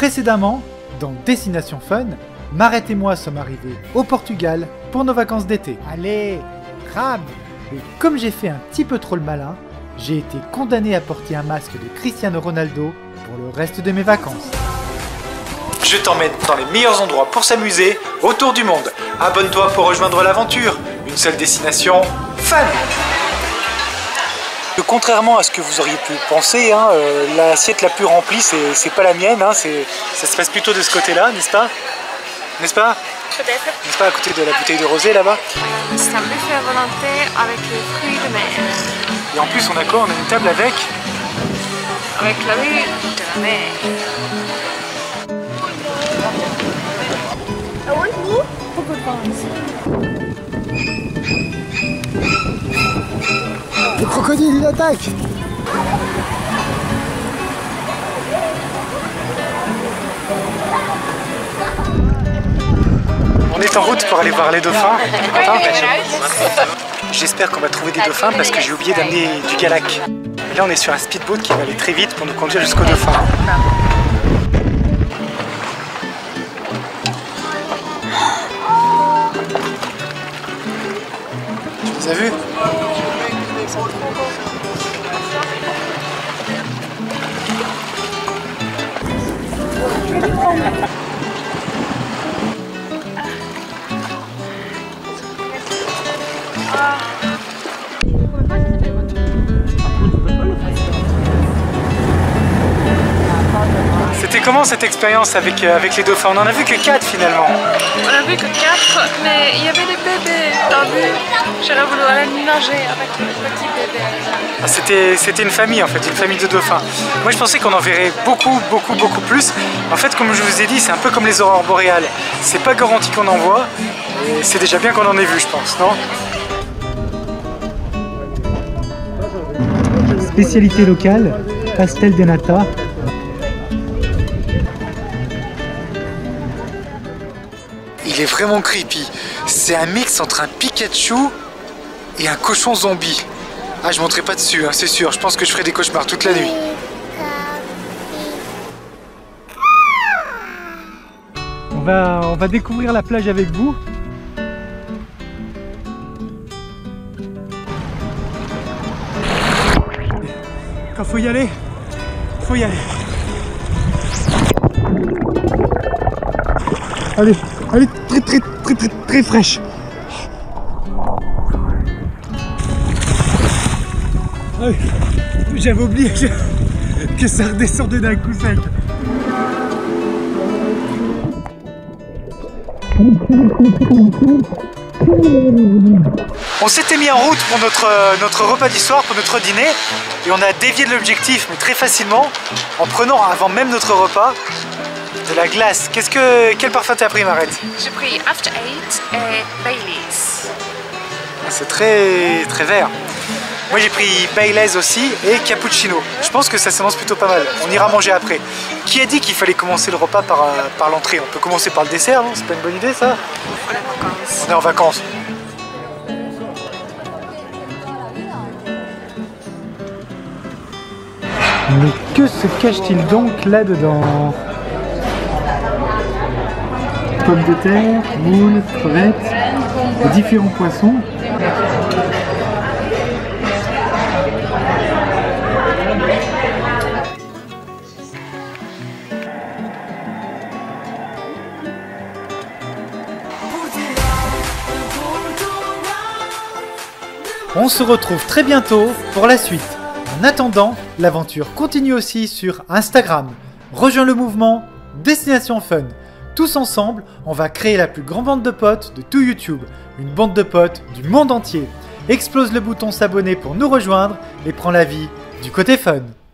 Précédemment, dans Destination Fun, Marette et moi sommes arrivés au Portugal pour nos vacances d'été. Allez, rame! Et comme j'ai fait un petit peu trop le malin, j'ai été condamné à porter un masque de Cristiano Ronaldo pour le reste de mes vacances. Je t'emmène dans les meilleurs endroits pour s'amuser autour du monde. Abonne-toi pour rejoindre l'aventure. Une seule destination, Fun! Contrairement à ce que vous auriez pu penser, l'assiette la plus remplie, c'est pas la mienne, ça se passe plutôt de ce côté-là, n'est-ce pas? N'est-ce pas? Peut-être. N'est-ce pas à côté de la bouteille de rosé là-bas? C'est un buffet à volonté avec les fruits de mer. Et en plus on a quoi? On a une table avec? Avec la vue de la mer. Le crocodile il attaque! On est en route pour aller voir les dauphins. J'espère qu'on va trouver des dauphins parce que j'ai oublié d'amener du galac. Et là on est sur un speedboat qui va aller très vite pour nous conduire jusqu'aux dauphins. Tu les as vus? C'était comment cette expérience avec les dauphins? On en a vu que 4 finalement. On a vu que 4, mais il y avait des bébés. T'as vu? J'aurais voulu aller nager avec les petits bébés. Ah, c'était une famille en fait, une famille de dauphins. Moi je pensais qu'on en verrait beaucoup plus. En fait comme je vous ai dit, c'est un peu comme les aurores boréales. C'est pas garanti qu'on en voit, et c'est déjà bien qu'on en ait vu je pense, non? Spécialité locale, pastel de nata. Il est vraiment creepy. C'est un mix entre un Pikachu et un cochon zombie. Ah, je monterai pas dessus, c'est sûr. Je pense que je ferai des cauchemars toute la nuit. On va découvrir la plage avec vous. Quand faut y aller, faut y aller. Allez, elle est très fraîche. J'avais oublié que ça redescendait d'un coup sec. On s'était mis en route pour notre repas du soir, pour notre dîner, et on a dévié de l'objectif, mais très facilement, en prenant avant même notre repas de la glace. Quel parfum t'as pris, Marette? J'ai pris After Eight et Baileys. C'est très vert. Moi j'ai pris Baileys aussi et cappuccino. Je pense que ça s'annonce plutôt pas mal. On ira manger après. Qui a dit qu'il fallait commencer le repas par l'entrée? On peut commencer par le dessert, non? C'est pas une bonne idée ça? On est en vacances. On est en vacances. Mais que se cache-t-il donc là-dedans? Pommes de terre, moules, crevettes, différents poissons. On se retrouve très bientôt pour la suite. En attendant, l'aventure continue aussi sur Instagram. Rejoins le mouvement Destination Fun. Tous ensemble, on va créer la plus grande bande de potes de tout YouTube. Une bande de potes du monde entier. Explose le bouton s'abonner pour nous rejoindre et prends la vie du côté fun.